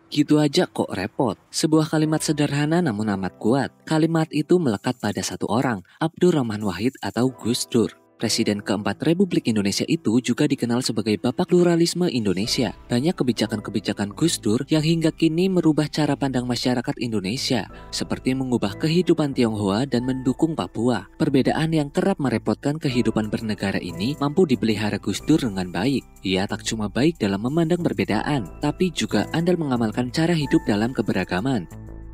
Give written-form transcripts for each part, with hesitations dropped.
Gitu aja kok repot. Sebuah kalimat sederhana namun amat kuat. Kalimat itu melekat pada satu orang, Abdurrahman Wahid atau Gus Dur. Presiden keempat Republik Indonesia itu juga dikenal sebagai Bapak Pluralisme Indonesia. Banyak kebijakan-kebijakan Gus Dur yang hingga kini merubah cara pandang masyarakat Indonesia, seperti mengubah kehidupan Tionghoa dan mendukung Papua. Perbedaan yang kerap merepotkan kehidupan bernegara ini mampu dipelihara Gus Dur dengan baik. Ia tak cuma baik dalam memandang perbedaan, tapi juga andal mengamalkan cara hidup dalam keberagaman.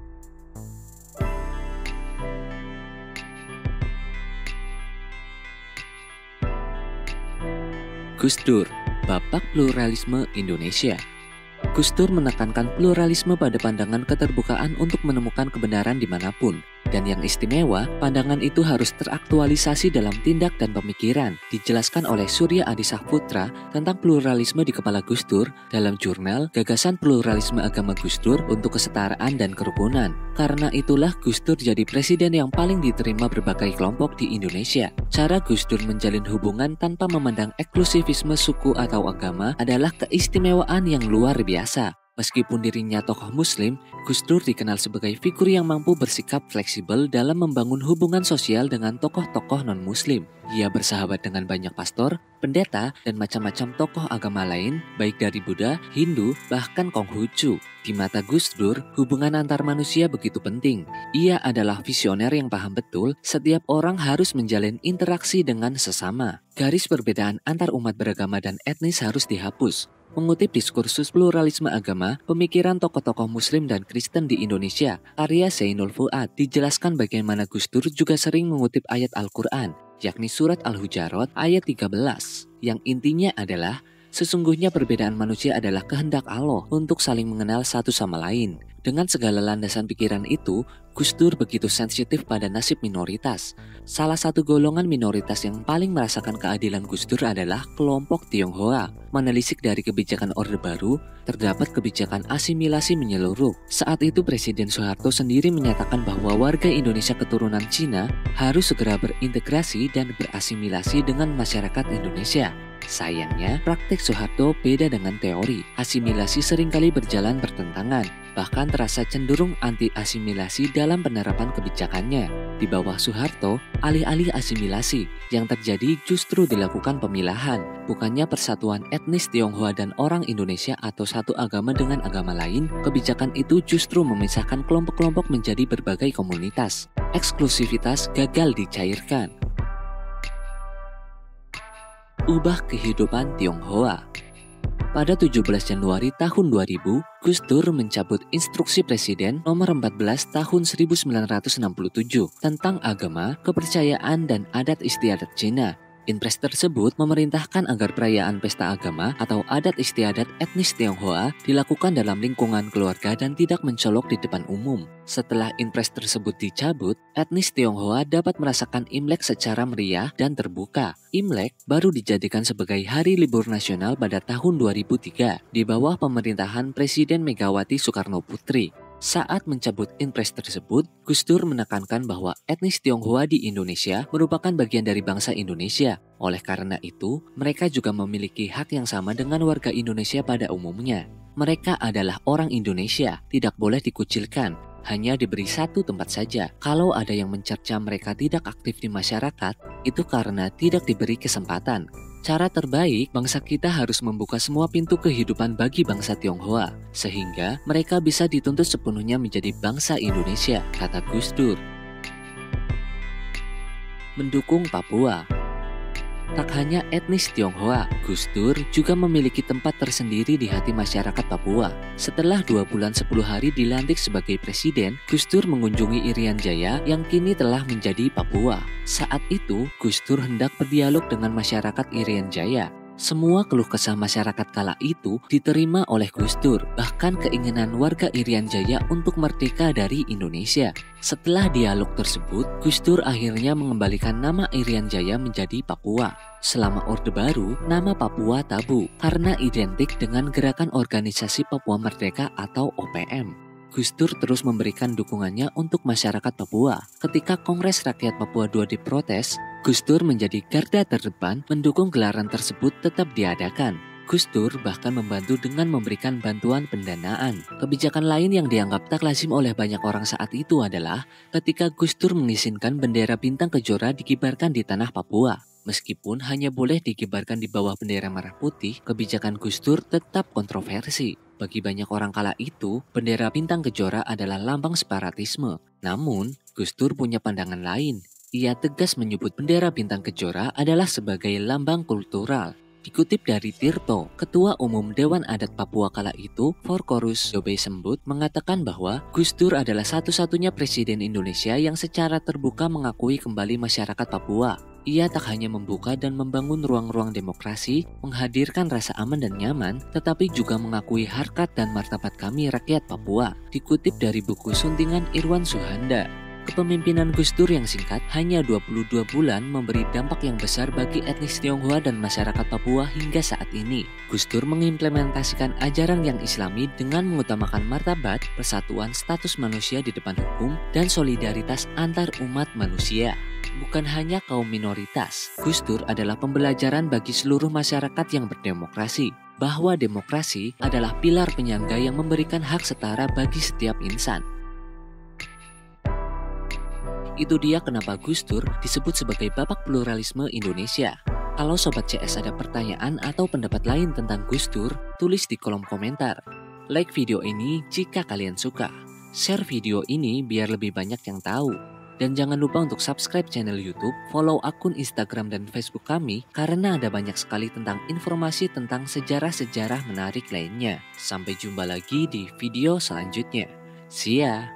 Gus Dur, Bapak Pluralisme Indonesia. Gus Dur menekankan pluralisme pada pandangan keterbukaan untuk menemukan kebenaran dimanapun. Dan yang istimewa, pandangan itu harus teraktualisasi dalam tindak dan pemikiran. Dijelaskan oleh Surya Adi Saputra tentang pluralisme di kepala Gus Dur dalam jurnal Gagasan Pluralisme Agama Gus Dur untuk Kesetaraan dan Kerukunan. Karena itulah Gus Dur jadi presiden yang paling diterima berbagai kelompok di Indonesia. Cara Gus Dur menjalin hubungan tanpa memandang eksklusivisme suku atau agama adalah keistimewaan yang luar biasa. Meskipun dirinya tokoh muslim, Gus Dur dikenal sebagai figur yang mampu bersikap fleksibel dalam membangun hubungan sosial dengan tokoh-tokoh non-muslim. Ia bersahabat dengan banyak pastor, pendeta, dan macam-macam tokoh agama lain, baik dari Buddha, Hindu, bahkan Konghucu. Di mata Gus Dur, hubungan antar manusia begitu penting. Ia adalah visioner yang paham betul setiap orang harus menjalin interaksi dengan sesama. Garis perbedaan antar umat beragama dan etnis harus dihapus. Mengutip diskursus pluralisme agama, pemikiran tokoh-tokoh muslim dan Kristen di Indonesia, karya Zainul Fuad, dijelaskan bagaimana Gus Dur juga sering mengutip ayat Al-Quran, yakni surat Al-Hujarat ayat 13, yang intinya adalah, sesungguhnya perbedaan manusia adalah kehendak Allah untuk saling mengenal satu sama lain. Dengan segala landasan pikiran itu, Gus Dur begitu sensitif pada nasib minoritas. Salah satu golongan minoritas yang paling merasakan keadilan Gus Dur adalah kelompok Tionghoa. Menelisik dari kebijakan Orde Baru, terdapat kebijakan asimilasi menyeluruh. Saat itu Presiden Soeharto sendiri menyatakan bahwa warga Indonesia keturunan Cina harus segera berintegrasi dan berasimilasi dengan masyarakat Indonesia. Sayangnya, praktik Soeharto beda dengan teori. Asimilasi seringkali berjalan bertentangan, bahkan terasa cenderung anti-asimilasi dalam penerapan kebijakannya. Di bawah Soeharto, alih-alih asimilasi, yang terjadi justru dilakukan pemilahan. Bukannya persatuan etnis Tionghoa dan orang Indonesia atau satu agama dengan agama lain, kebijakan itu justru memisahkan kelompok-kelompok menjadi berbagai komunitas. Eksklusivitas gagal dicairkan. Ubah kehidupan Tionghoa. Pada 17 Januari tahun 2000, Gus Dur mencabut instruksi Presiden nomor 14 tahun 1967 tentang agama, kepercayaan, dan adat istiadat Cina. Impres tersebut memerintahkan agar perayaan pesta agama atau adat istiadat etnis Tionghoa dilakukan dalam lingkungan keluarga dan tidak mencolok di depan umum. Setelah impres tersebut dicabut, etnis Tionghoa dapat merasakan Imlek secara meriah dan terbuka. Imlek baru dijadikan sebagai hari libur nasional pada tahun 2003 di bawah pemerintahan Presiden Megawati Soekarno Putri. Saat mencabut impres tersebut, Gus Dur menekankan bahwa etnis Tionghoa di Indonesia merupakan bagian dari bangsa Indonesia. Oleh karena itu, mereka juga memiliki hak yang sama dengan warga Indonesia pada umumnya. Mereka adalah orang Indonesia, tidak boleh dikucilkan, hanya diberi satu tempat saja. Kalau ada yang mencerca mereka tidak aktif di masyarakat, itu karena tidak diberi kesempatan. Cara terbaik, bangsa kita harus membuka semua pintu kehidupan bagi bangsa Tionghoa, sehingga mereka bisa dituntut sepenuhnya menjadi bangsa Indonesia, kata Gus Dur. Mendukung Papua. Tak hanya etnis Tionghoa, Gus Dur juga memiliki tempat tersendiri di hati masyarakat Papua. Setelah 2 bulan 10 hari dilantik sebagai presiden, Gus Dur mengunjungi Irian Jaya yang kini telah menjadi Papua. Saat itu, Gus Dur hendak berdialog dengan masyarakat Irian Jaya. Semua keluh kesah masyarakat kala itu diterima oleh Gus Dur, bahkan keinginan warga Irian Jaya untuk merdeka dari Indonesia. Setelah dialog tersebut, Gus Dur akhirnya mengembalikan nama Irian Jaya menjadi Papua. Selama Orde Baru, nama Papua tabu karena identik dengan Gerakan Organisasi Papua Merdeka atau OPM. Gus Dur terus memberikan dukungannya untuk masyarakat Papua. Ketika Kongres Rakyat Papua II diprotes, Gus Dur menjadi garda terdepan mendukung gelaran tersebut tetap diadakan. Gus Dur bahkan membantu dengan memberikan bantuan pendanaan. Kebijakan lain yang dianggap tak lazim oleh banyak orang saat itu adalah ketika Gus Dur mengizinkan bendera bintang kejora dikibarkan di tanah Papua. Meskipun hanya boleh dikibarkan di bawah bendera merah putih, kebijakan Gus Dur tetap kontroversi. Bagi banyak orang kala itu, bendera bintang kejora adalah lambang separatisme. Namun, Gus Dur punya pandangan lain. Ia tegas menyebut bendera bintang kejora adalah sebagai lambang kultural. Dikutip dari Tirto, Ketua Umum Dewan Adat Papua kala itu, Forkorus Dobei Sembut, mengatakan bahwa Gus Dur adalah satu-satunya presiden Indonesia yang secara terbuka mengakui kembali masyarakat Papua. Ia tak hanya membuka dan membangun ruang-ruang demokrasi, menghadirkan rasa aman dan nyaman, tetapi juga mengakui harkat dan martabat kami rakyat Papua. Dikutip dari buku Suntingan Irwan Suhanda. Kepemimpinan Gus Dur yang singkat hanya 22 bulan memberi dampak yang besar bagi etnis Tionghoa dan masyarakat Papua hingga saat ini. Gus Dur mengimplementasikan ajaran yang islami dengan mengutamakan martabat, persatuan status manusia di depan hukum, dan solidaritas antar umat manusia. Bukan hanya kaum minoritas, Gus Dur adalah pembelajaran bagi seluruh masyarakat yang berdemokrasi, bahwa demokrasi adalah pilar penyangga yang memberikan hak setara bagi setiap insan. Itu dia kenapa Gus Dur disebut sebagai bapak pluralisme Indonesia. Kalau Sobat CS ada pertanyaan atau pendapat lain tentang Gus Dur, tulis di kolom komentar. Like video ini jika kalian suka. Share video ini biar lebih banyak yang tahu. Dan jangan lupa untuk subscribe channel YouTube, follow akun Instagram dan Facebook kami karena ada banyak sekali tentang informasi tentang sejarah-sejarah menarik lainnya. Sampai jumpa lagi di video selanjutnya. See ya!